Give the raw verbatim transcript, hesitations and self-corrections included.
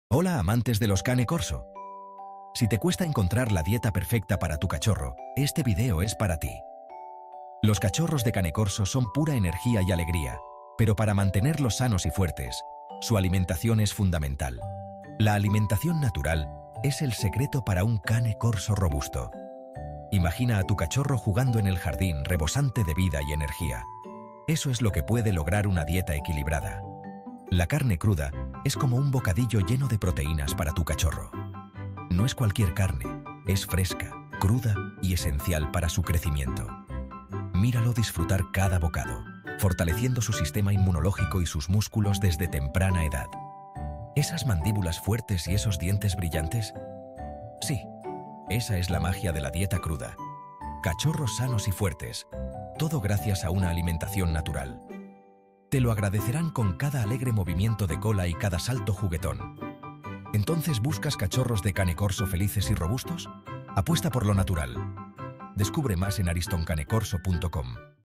Hola amantes de los cane corso. Si te cuesta encontrar la dieta perfecta para tu cachorro, este video es para ti. Los cachorros de cane corso son pura energía y alegría, pero para mantenerlos sanos y fuertes, su alimentación es fundamental. La alimentación natural es el secreto para un cane corso robusto. Imagina a tu cachorro jugando en el jardín rebosante de vida y energía. Eso es lo que puede lograr una dieta equilibrada. La carne cruda es como un bocadillo lleno de proteínas para tu cachorro. No es cualquier carne, es fresca, cruda y esencial para su crecimiento. Míralo disfrutar cada bocado, fortaleciendo su sistema inmunológico y sus músculos desde temprana edad. ¿Esas mandíbulas fuertes y esos dientes brillantes? Sí, esa es la magia de la dieta cruda. Cachorros sanos y fuertes, todo gracias a una alimentación natural. Te lo agradecerán con cada alegre movimiento de cola y cada salto juguetón. ¿Entonces buscas cachorros de cane corso felices y robustos? Apuesta por lo natural. Descubre más en ariston cane corso punto com.